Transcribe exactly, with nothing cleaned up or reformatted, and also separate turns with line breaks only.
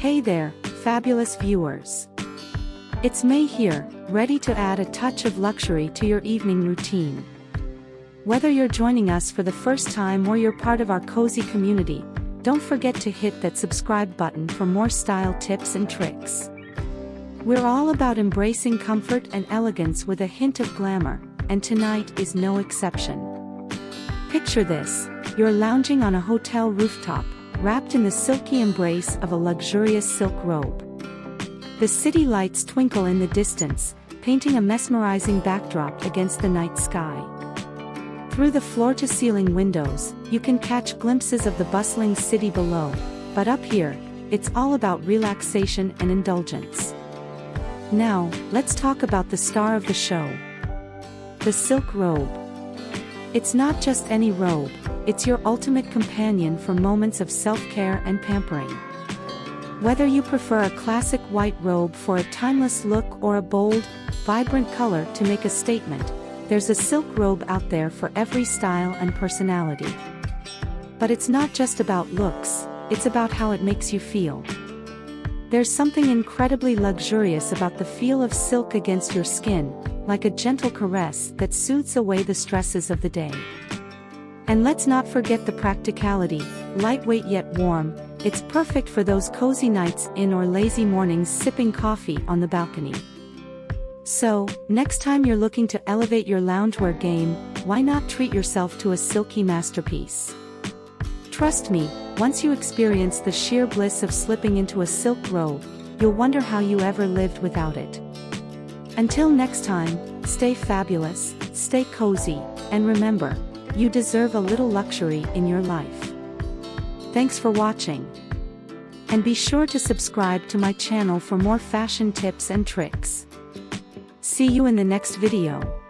Hey there, fabulous viewers. It's May here, ready to add a touch of luxury to your evening routine. Whether you're joining us for the first time or you're part of our cozy community, don't forget to hit that subscribe button for more style tips and tricks. We're all about embracing comfort and elegance with a hint of glamour, and tonight is no exception. Picture this, you're lounging on a hotel rooftop, wrapped in the silky embrace of a luxurious silk robe. The city lights twinkle in the distance, painting a mesmerizing backdrop against the night sky. Through the floor-to-ceiling windows, you can catch glimpses of the bustling city below, but up here, it's all about relaxation and indulgence. Now, let's talk about the star of the show. The silk robe. It's not just any robe, it's your ultimate companion for moments of self-care and pampering. Whether you prefer a classic white robe for a timeless look or a bold, vibrant color to make a statement, there's a silk robe out there for every style and personality. But it's not just about looks, it's about how it makes you feel. There's something incredibly luxurious about the feel of silk against your skin, like a gentle caress that soothes away the stresses of the day. And let's not forget the practicality, lightweight yet warm, it's perfect for those cozy nights in or lazy mornings sipping coffee on the balcony. So, next time you're looking to elevate your loungewear game, why not treat yourself to a silky masterpiece? Trust me, once you experience the sheer bliss of slipping into a silk robe, you'll wonder how you ever lived without it. Until next time, stay fabulous, stay cozy, and remember, you deserve a little luxury in your life. Thanks for watching. And be sure to subscribe to my channel for more fashion tips and tricks. See you in the next video.